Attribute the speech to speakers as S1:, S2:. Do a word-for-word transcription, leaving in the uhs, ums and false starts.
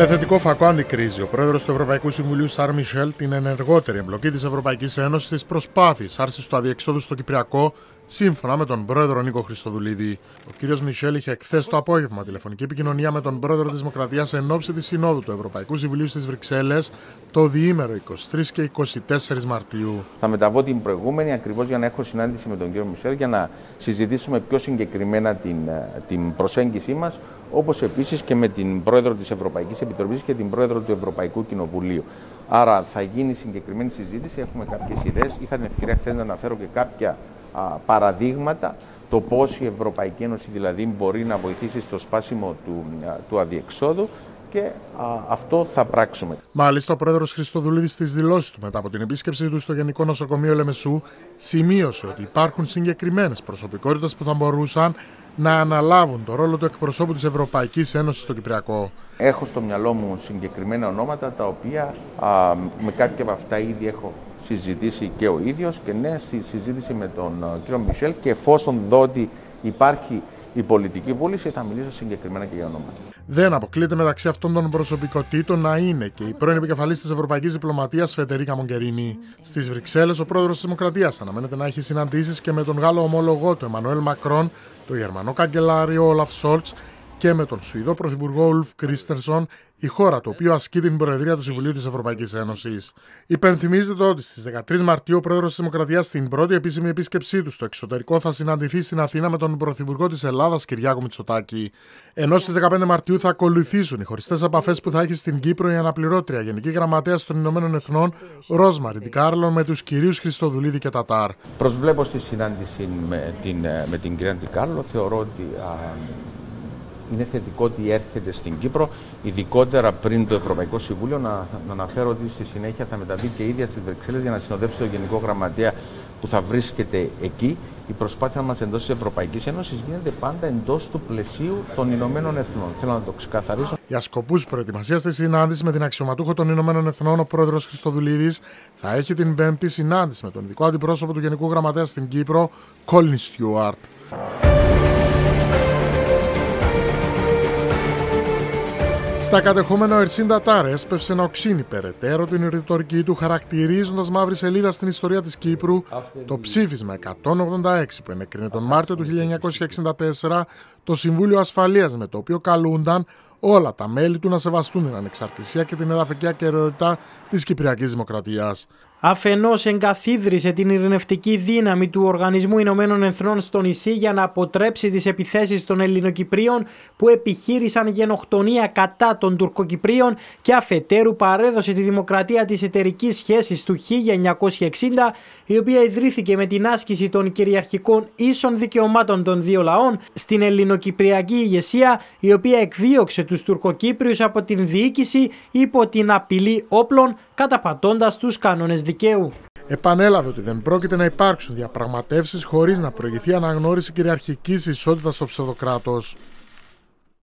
S1: Με θετικό φακό αντικρίζει ο πρόεδρος του Ευρωπαϊκού Συμβουλίου Σαρλ Μισελ την ενεργότερη εμπλοκή της Ευρωπαϊκής Ένωσης στις προσπάθειες άρσης του αδιεξόδου στο Κυπριακό, σύμφωνα με τον πρόεδρο Νίκο Χριστοδουλίδη. Ο κύριος Μισελ είχε εχθές το απόγευμα τηλεφωνική επικοινωνία με τον πρόεδρο της Δημοκρατίας εν ώψη της Συνόδου του Ευρωπαϊκού Συμβουλίου στις Βρυξέλλες το διήμερο είκοσι τρεις και είκοσι τέσσερις Μαρτίου.
S2: Θα μεταβώ την προηγούμενη ακριβώς για να έχω συνάντηση με τον κύριο Μισελ για να συζητήσουμε πιο συγκεκριμένα την, την προσέγγιση μας, όπως επίσης και με την πρόεδρο της Ευρωπαϊκής Επιτροπής και την πρόεδρο του Ευρωπαϊκού Κοινοβουλίου. Άρα θα γίνει συγκεκριμένη συζήτηση, έχουμε κάποιες ιδέες. Είχα την ευκαιρία χθες να αναφέρω και κάποια α, παραδείγματα, το πώς η Ευρωπαϊκή Ένωση δηλαδή μπορεί να βοηθήσει στο σπάσιμο του, α, του αδιεξόδου. Και α, αυτό θα πράξουμε.
S1: Μάλιστα, ο πρόεδρος Χριστοδουλίδης στις δηλώσεις του μετά από την επίσκεψή του στο Γενικό Νοσοκομείο Λεμεσού σημείωσε ότι υπάρχουν συγκεκριμένες προσωπικότητες που θα μπορούσαν να αναλάβουν το ρόλο του εκπροσώπου της Ευρωπαϊκής Ένωσης στο Κυπριακό.
S2: Έχω στο μυαλό μου συγκεκριμένα ονόματα τα οποία α, με κάποια από αυτά ήδη έχω συζητήσει και ο ίδιος και ναι, στη συζήτηση με τον α, κύριο Μισελ, και εφόσον δω ότι υπάρχει η πολιτική βούληση, θα μιλήσω συγκεκριμένα και για ονόματα.
S1: Δεν αποκλείεται μεταξύ αυτών των προσωπικότητων να είναι και η πρώην επικεφαλής της Ευρωπαϊκής Διπλωματίας Φεντερίκα Μογκερίνη. Στις Βρυξέλλες, ο πρόεδρος της Δημοκρατίας αναμένεται να έχει συναντήσεις και με τον Γάλλο ομόλογό του Εμμανουέλ Μακρόν, τον Γερμανό καγκελάριο Όλαφ Σόλτς και με τον Σουηδό πρωθυπουργό Ουλφ Κρίστερσον, η χώρα του οποίου ασκεί την προεδρία του Συμβουλίου της Ευρωπαϊκής Ένωσης. Υπενθυμίζεται ότι στις δεκατρείς Μαρτίου ο πρόεδρος της Δημοκρατίας στην πρώτη επίσημη επίσκεψή του στο εξωτερικό θα συναντηθεί στην Αθήνα με τον πρωθυπουργό της Ελλάδας Κυριάκο Μητσοτάκη. Ενώ στις δεκαπέντε Μαρτίου θα ακολουθήσουν οι χωριστές επαφές που θα έχει στην Κύπρο η αναπληρώτρια Γενική Γραμματέας των Ηνωμένων Εθνών Ρόσμαρι Ντικάρλο με τους κυρίους Χριστοδουλίδη και Τατάρ.
S2: Προσβλέπω στη συνάντηση με την, με την κυρία Ντικάρλο. Θεωρώ ότι α, είναι θετικό ότι έρχεται στην Κύπρο, ειδικότερα πριν το Ευρωπαϊκό Συμβούλιο. Να, να αναφέρω ότι στη συνέχεια θα μεταβεί και ίδια στις Βρυξέλλες για να συνοδεύσει τον Γενικό Γραμματέα που θα βρίσκεται εκεί. Η προσπάθεια μας εντός της Ευρωπαϊκής Ένωσης γίνεται πάντα εντός του πλαισίου των Ηνωμένων Εθνών. Θέλω να το ξεκαθαρίσω.
S1: Για σκοπούς προετοιμασίας της συνάντησης με την αξιωματούχο των Ηνωμένων Εθνών, ο πρόεδρος Χριστοδουλίδης θα έχει την Πέμπτη συνάντηση με τον ειδικό αντιπρόσωπο του Γενικού Γραμματέα στην Κύπρο, Κόλιν Στιούαρτ. Στα κατεχόμενα ο Ερσίν Τατάρ έσπευσε να οξύνει περαιτέρω την ρητορική του, χαρακτηρίζοντας μαύρη σελίδα στην ιστορία της Κύπρου το ψήφισμα εκατόν ογδόντα έξι που ενέκρινε τον Μάρτιο του χίλια εννιακόσια εξήντα τέσσερα το Συμβούλιο Ασφαλείας, με το οποίο καλούνταν όλα τα μέλη του να σεβαστούν την ανεξαρτησία και την εδαφική ακεραιότητα της Κυπριακής Δημοκρατίας.
S3: Αφενός εγκαθίδρυσε την ειρηνευτική δύναμη του Οργανισμού Ηνωμένων Εθνών στο νησί για να αποτρέψει τις επιθέσεις των Ελληνοκυπρίων που επιχείρησαν γενοκτονία κατά των Τουρκοκυπρίων, και αφετέρου παρέδωσε τη δημοκρατία της εταιρικής σχέσης του χίλια εννιακόσια εξήντα, η οποία ιδρύθηκε με την άσκηση των κυριαρχικών ίσων δικαιωμάτων των δύο λαών στην ελληνοκυπριακή ηγεσία, η οποία εκδίωξε τους Τουρκοκύπριους από την διοίκηση υπό την απειλή όπλων, καταπατώντας τους κανόνες δικαίου.
S1: Επανέλαβε ότι δεν πρόκειται να υπάρξουν διαπραγματεύσεις χωρίς να προηγηθεί αναγνώριση κυριαρχικής ισότητας στο ψευδοκράτος.